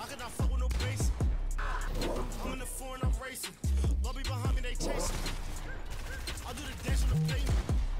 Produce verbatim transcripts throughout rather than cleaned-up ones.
I cannot fuck with no basic. I'm in the foreign, I'm racing. Lobby behind me, they chasing. I do the dash on the pavement.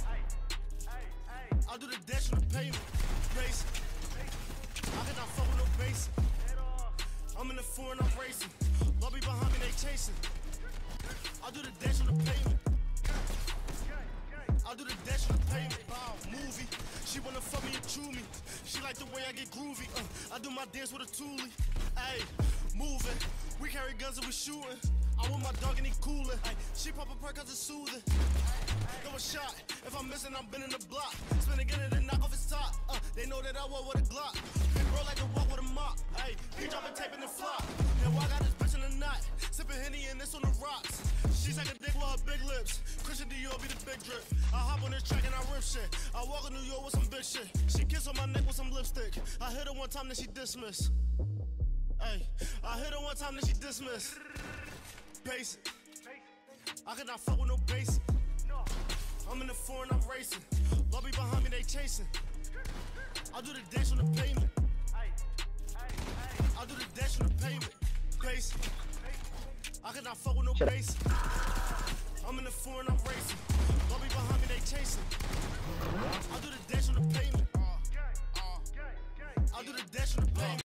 I do the dash on the pavement. Basic. I cannot fuck with no basic. I'm in the foreign, I'm racing. Lobby behind me, they chasing. I do the dash on the pavement. I do the dash on the pavement. Wow, movie. She wanna fuck me and chew me. She like the way I get groovy. Uh, I do my dance with a toolie. Ayy, moving. We carry guns and we shooting. I want my dog and he coolin'. Ay, she pop a perk cause it's soothing. Throw a shot. If I'm missing, I'm bending the block. Spin again and then knock off his top. Uh, they know that I walk with a Glock. Big bro like to walk with a mop. Ay, he dropping tape in the flop. Now I got this bitch in the knot. Sipping Henny and this on the rocks. She suck a dick with her big lips. Christian Dior be the big drip. I hop on this track and I rip shit. I walk in New York with some big shit. She kiss on my neck with some lipstick. I hit her one time, then she dismiss. Ay, I hit her one time, then she dismiss. Basic. I cannot fuck with no basic. I'm in the foreign, I'm racing. Lobby behind me, they chasing. I do the dash on the pavement. I do the dash on the pavement. Basic. I cannot fuck with no basic. I'm in the foreign, I'm racing. Lobby behind me, they chasing. I do the dash on the pavement. I do the dash on the pavement.